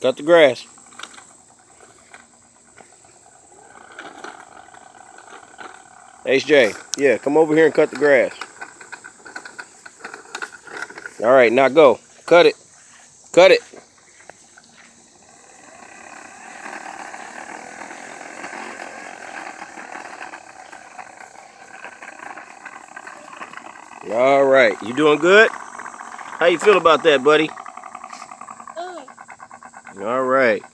Cut the grass. HJ, yeah, come over here and cut the grass. All right, now go. Cut it. Cut it. All right, you doing good? How you feel about that, buddy? All right.